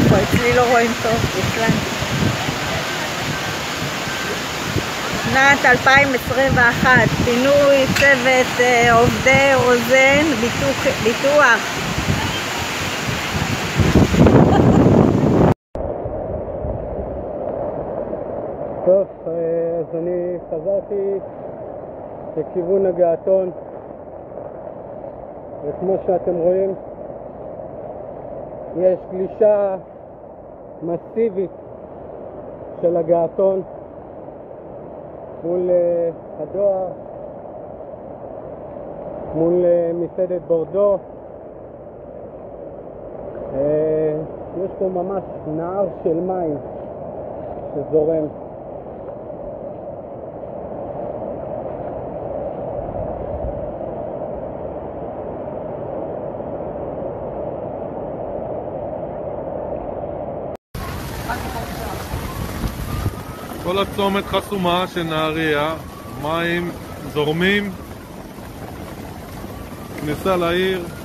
אצלי לא רואים טוב בכלל. שנת 2021, פינוי צוות עובדי רוזן ביטוח. טוב, אז אני חזרתי לכיוון הגעתון, וכמו שאתם רואים יש גלישה מסיבית של הגעתון מול הדואר, מול מסעדת בורדו. יש פה ממש נהר של מים שזורם. כל הצומת חסומה של נהריה, מים זורמים, כניסה לעיר